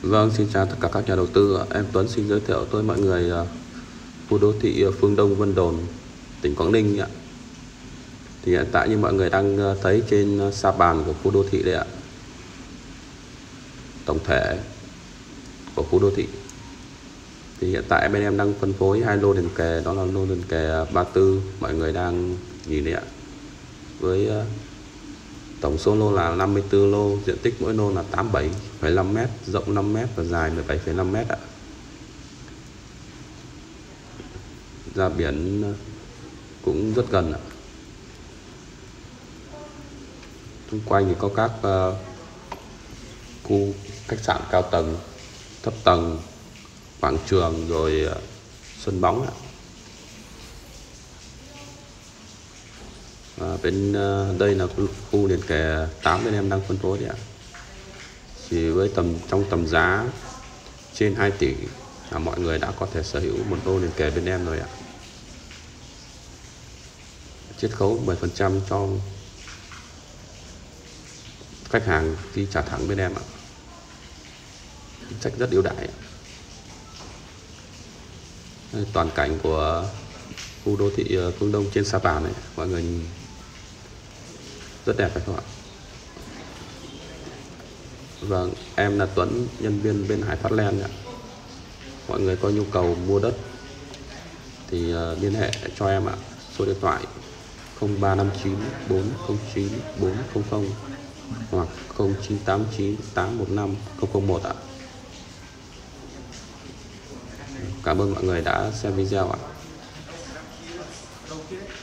Vâng, xin chào tất cả các nhà đầu tư. Em Tuấn xin giới thiệu tới mọi người khu đô thị Phương Đông Vân Đồn, tỉnh Quảng Ninh ạ. Thì hiện tại như mọi người đang thấy trên sa bàn của khu đô thị đây ạ. Tổng thể của khu đô thị. Thì hiện tại bên em đang phân phối hai lô liền kề, đó là lô liền kề 34 mọi người đang nhìn đấy ạ. Với tổng số lô là 54 lô, diện tích mỗi lô là 87,5 m, rộng 5 m và dài 17,5 m ạ. Ra biển cũng rất gần ạ. Xung quanh thì có các khu khách sạn cao tầng, thấp tầng, quảng trường rồi sân bóng ạ. Bên đây là khu liền kề 8 bên em đang phân phối đấy ạ. Chỉ với trong tầm giá trên 2 tỷ là mọi người đã có thể sở hữu một lô liền kề bên em rồi ạ. Chiết khấu 10% cho khách hàng khi trả thẳng bên em ạ. Chính sách rất ưu đãi ạ. Toàn cảnh của khu đô thị Phương Đông trên Sapa này mọi người nhìn rất đẹp phải không ạ? Vâng, em là Tuấn, nhân viên bên Hải Phát Land ạ. Mọi người có nhu cầu mua đất thì liên hệ cho em ạ. Số điện thoại 0359 409 400 hoặc 0989 815 001 ạ. Cảm ơn mọi người đã xem video ạ.